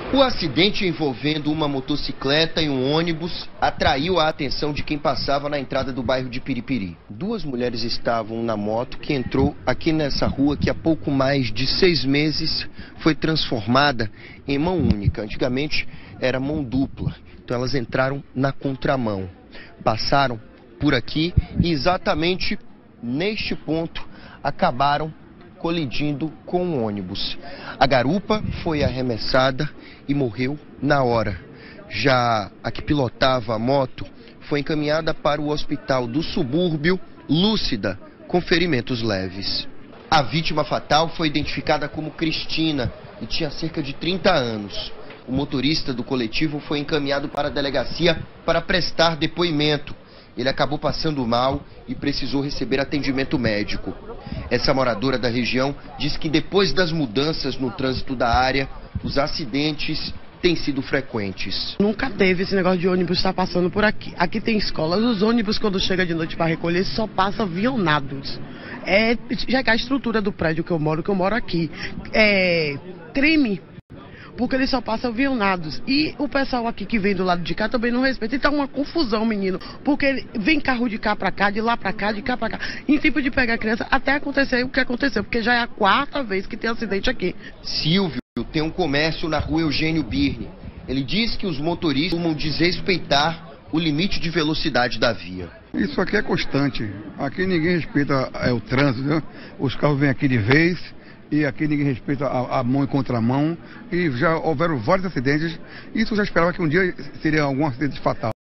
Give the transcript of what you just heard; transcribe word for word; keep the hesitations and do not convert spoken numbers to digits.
O acidente envolvendo uma motocicleta e um ônibus atraiu a atenção de quem passava na entrada do bairro de Piripiri. Duas mulheres estavam na moto que entrou aqui nessa rua que há pouco mais de seis meses foi transformada em mão única. Antigamente era mão dupla, então elas entraram na contramão. Passaram por aqui e exatamente neste ponto acabaram colidindo com um ônibus. A garupa foi arremessada e morreu na hora. Já a que pilotava a moto foi encaminhada para o hospital do subúrbio, lúcida, com ferimentos leves. A vítima fatal foi identificada como Cristina e tinha cerca de trinta anos. O motorista do coletivo foi encaminhado para a delegacia para prestar depoimento. Ele acabou passando mal e precisou receber atendimento médico. Essa moradora da região diz que depois das mudanças no trânsito da área, os acidentes têm sido frequentes. Nunca teve esse negócio de ônibus estar passando por aqui. Aqui tem escolas, os ônibus quando chegam de noite para recolher só passam avionados. É, já que a estrutura do prédio que eu moro, que eu moro aqui, é, treme. Porque eles só passam avionados. E o pessoal aqui que vem do lado de cá também não respeita. Então é uma confusão, menino. Porque vem carro de cá pra cá, de lá pra cá, de cá pra cá. Em tempo de pegar a criança, até acontecer o que aconteceu. Porque já é a quarta vez que tem acidente aqui. Silvio tem um comércio na rua Eugênio Birne. Ele diz que os motoristas costumam desrespeitar o limite de velocidade da via. Isso aqui é constante. Aqui ninguém respeita é, o trânsito, né? Os carros vêm aqui de vez. E aqui ninguém respeita a, a mão e contramão. E já houveram vários acidentes. Isso eu já esperava que um dia seria algum acidente fatal.